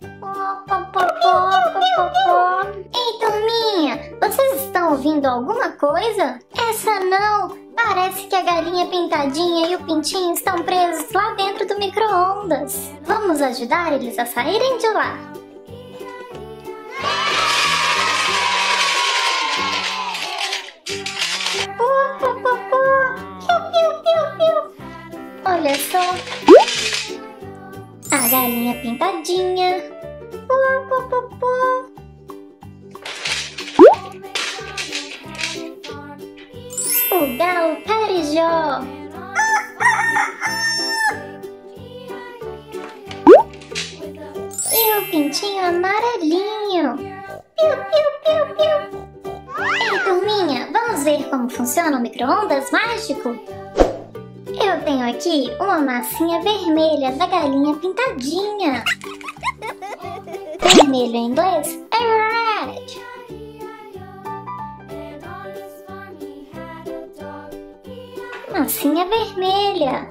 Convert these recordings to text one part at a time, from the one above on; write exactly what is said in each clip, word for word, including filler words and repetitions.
Ei, turminha, vocês estão ouvindo alguma coisa? Essa não! Parece que a galinha pintadinha e o pintinho estão presos lá dentro do micro-ondas. Vamos ajudar eles a saírem de lá. Olha só, a galinha pintadinha, o galo carijó, e o pintinho amarelinho. Piu, piu, piu, piu. Ei, turminha, vamos ver como funciona o micro-ondas mágico? Eu tenho aqui uma massinha vermelha da galinha pintadinha. Vermelho em inglês é red. Massinha vermelha.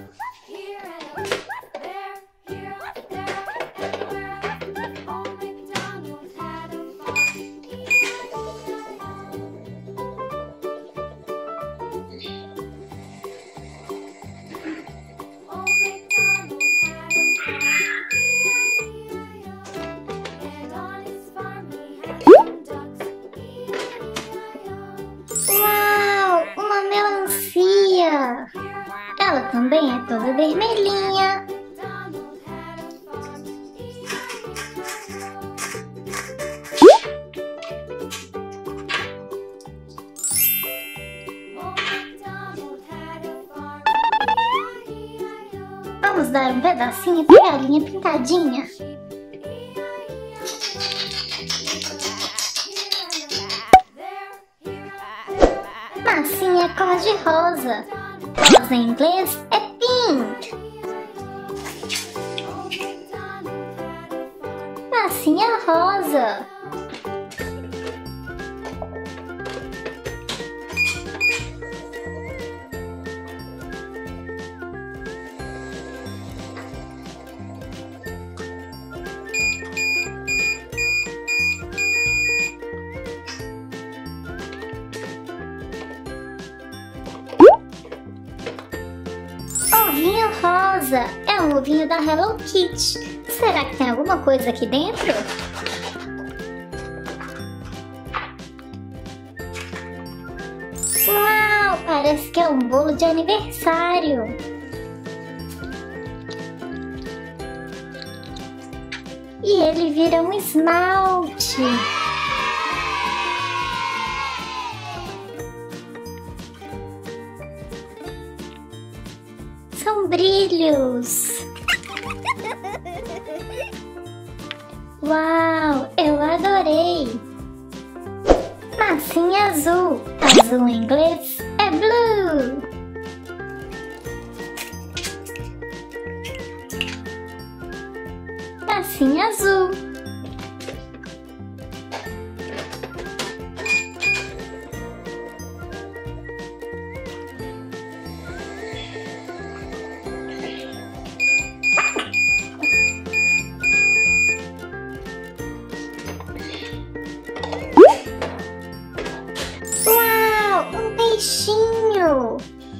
Ela também é toda vermelhinha. Vamos dar um pedacinho pra galinha pintadinha. Massinha cor-de-rosa. Rosa em inglês é pink. Massinha rosa. Ovinho rosa, é um ovinho da Hello Kitty. Será que tem alguma coisa aqui dentro? Uau, parece que é um bolo de aniversário. E ele vira um esmalte. São brilhos. Uau, eu adorei. Massinha azul. Azul em inglês é blue. Massinha azul. Peixinho.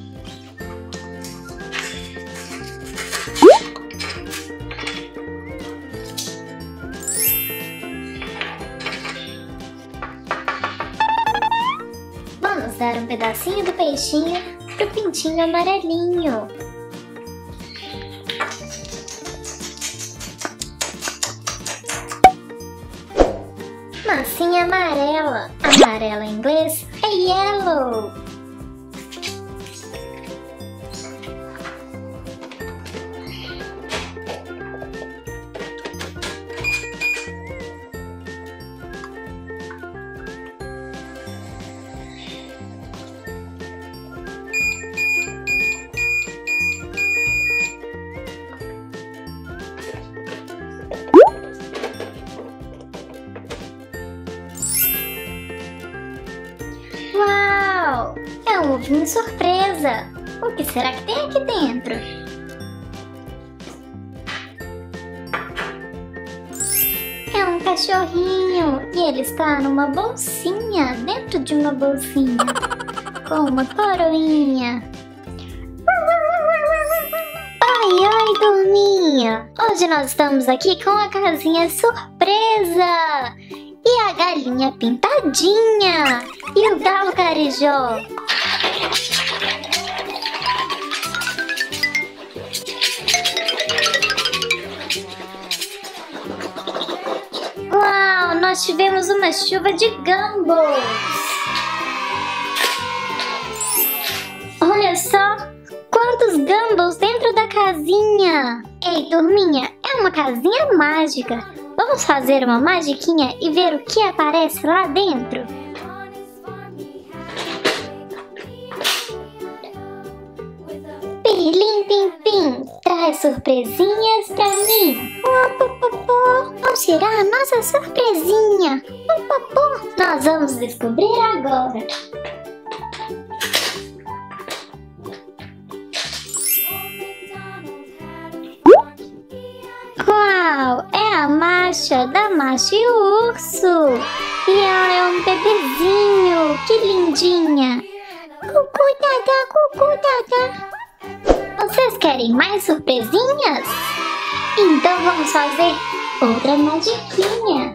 Vamos dar um pedacinho do peixinho pro pintinho amarelinho. Massinha amarela. Amarela em inglês é yellow. Uau! É um ovinho surpresa! O que será que tem aqui dentro? É um cachorrinho e ele está numa bolsinha, dentro de uma bolsinha, com uma coroinha. Oi, oi, turminha! Hoje nós estamos aqui com a casinha surpresa! E a galinha pintadinha! E o galo carijó! Uau! Nós tivemos uma chuva de gumball! Olha só! Quantos gumballs dentro da casinha! Ei, turminha, é uma casinha mágica! Vamos fazer uma magiquinha e ver o que aparece lá dentro? Pirlim pim pim, traz surpresinhas pra mim! Qual será a nossa surpresinha? Nós vamos descobrir agora! Uau! É a Masha, da Masha e o urso! E ela é um bebezinho! Que lindinha! Cucu tata, cucu tata! Vocês querem mais surpresinhas? Então vamos fazer outra magiquinha!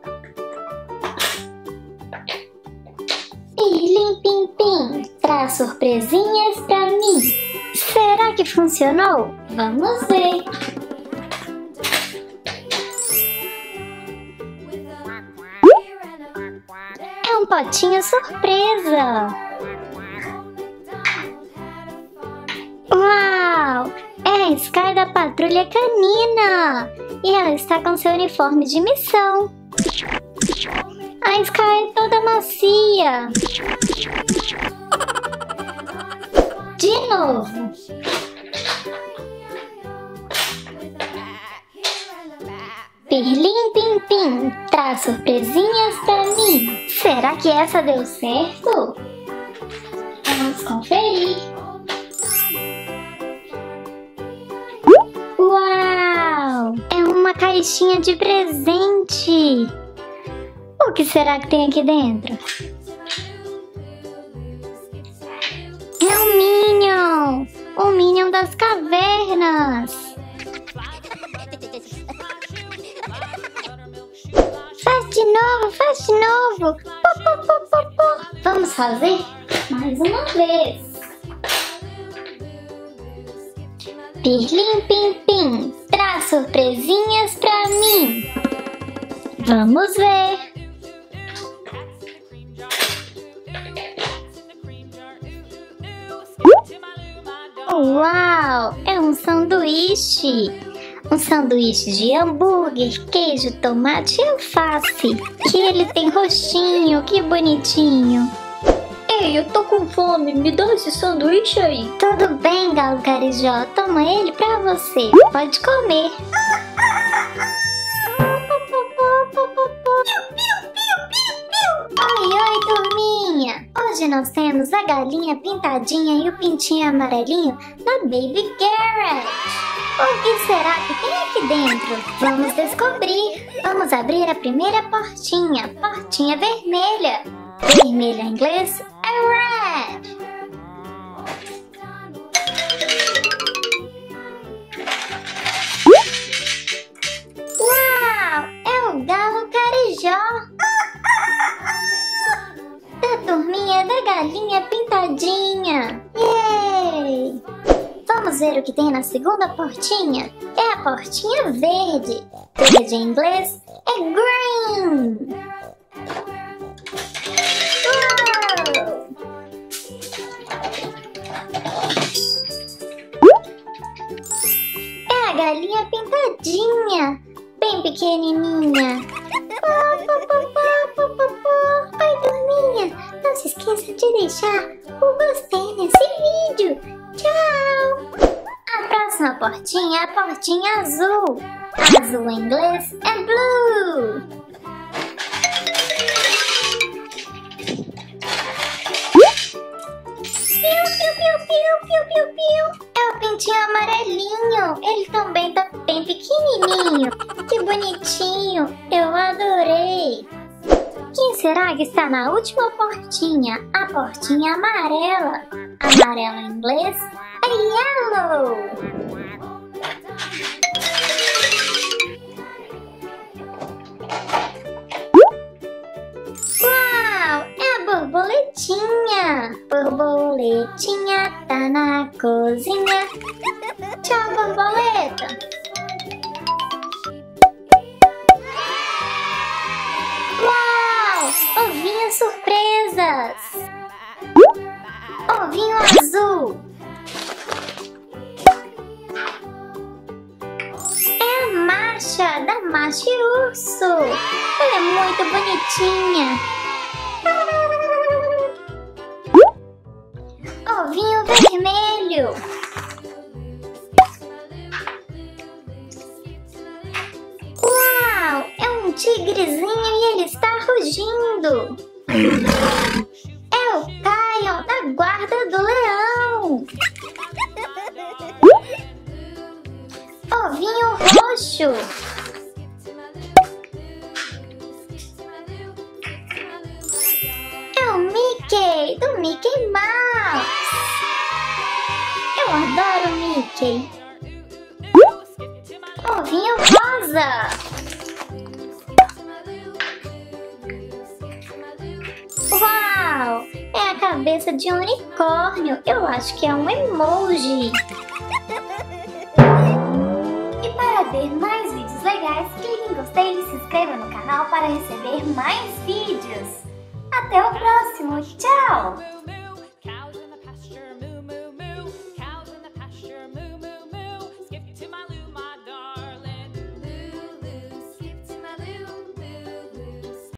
Pirlim pim pim, traz surpresinhas pra mim! Será que funcionou? Vamos ver! É um potinho surpresa! Uau! É a Sky da Patrulha Canina! E ela está com seu uniforme de missão! A Sky é toda macia! De novo! Pirlim pim pim, traz surpresinhas pra mim. Será que essa deu certo? Vamos conferir. Uau! É uma caixinha de presente. O que será que tem aqui dentro? É um Minion! O Minion das cavernas! Faz de novo, faz de novo! Pô, pô, pô, pô, pô. Vamos fazer mais uma vez! Pirlim pim pim, traz surpresinhas pra mim! Vamos ver! Uau! É um sanduíche! Um sanduíche de hambúrguer, queijo, tomate e alface. Que ele tem rostinho, que bonitinho. Ei, eu tô com fome, me dá esse sanduíche aí. Tudo bem, galo carijó, toma ele pra você. Pode comer. Oi, oi, turminha! Hoje nós temos a galinha pintadinha e o pintinho amarelinho na Baby Garage. O que será que tem aqui dentro? Vamos descobrir. Vamos abrir a primeira portinha. Portinha vermelha. Vermelha em inglês é red. Uau! É o galo carijó. Da turminha da galinha pintadinha. Yay! Vamos ver o que tem na segunda portinha? É a portinha verde. Verde em inglês é green. Uau! É a galinha pintadinha, bem pequenininha. Oi, turminha, não se esqueça de deixar o gostei nesse vídeo. Tchau! A próxima portinha é a portinha azul. Azul em inglês é blue. Piu, piu, piu, piu, piu, piu, piu. É o pintinho amarelinho. Ele também tá bem pequenininho. Que bonitinho. Eu adorei. Quem será que está na última portinha? A portinha amarela. Amarela em inglês é yellow. Uau, é a borboletinha. Borboletinha tá na cozinha. Tchau, borboleta. Uau, ovinhos surpresas. Ovinho azul. É a Masha, da Masha e Urso. Ela é muito bonitinha. Ovinho vermelho. Uau, é um tigrezinho e ele está rugindo. É o Caio, da guarda do leão. Ovinho roxo. É o Mickey, do Mickey Mouse. Eu adoro o Mickey. Ovinho rosa. Uau, é a cabeça de um unicórnio. Eu acho que é um emoji. E para ver mais vídeos legais, clique em gostei e se inscreva no canal para receber mais vídeos. Até o próximo, tchau!